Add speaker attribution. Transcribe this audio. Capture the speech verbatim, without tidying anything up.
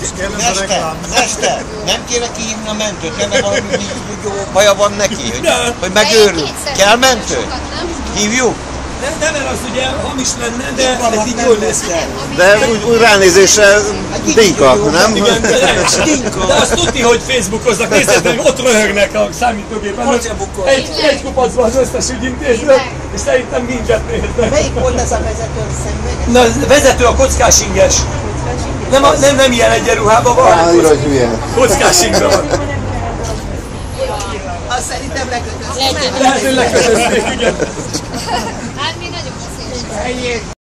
Speaker 1: Mester, mester, nem kéne kihívni a mentőt, nem valami jó baja van neki, hogy, hogy megőrül. Kell mentő? Hívjuk?
Speaker 2: Nem, nem, mert az ugye hamis lenne, de ez így jól lesz.
Speaker 3: De úgy, úgy ránézésre dinkak, nem?
Speaker 2: Igen, de, de azt tudni, hogy Facebookoznak, nézzétek meg, ott röhögnek a számítógépen. Egy, egy kupacban az összes ügyintéző, és szerintem minket néznek.
Speaker 4: Melyik volt ez a vezető szemben?
Speaker 2: Na, vezető a kockás inges. Nem, a, nem, nem ilyen egyenruhában van.
Speaker 3: Annyira, hogy hülye.
Speaker 2: Kockás ingben van.
Speaker 4: Azt szerintem lekötözték.
Speaker 2: Lehet, hogy lekötözték, igen.
Speaker 5: Hát mi nagyon beszélünk.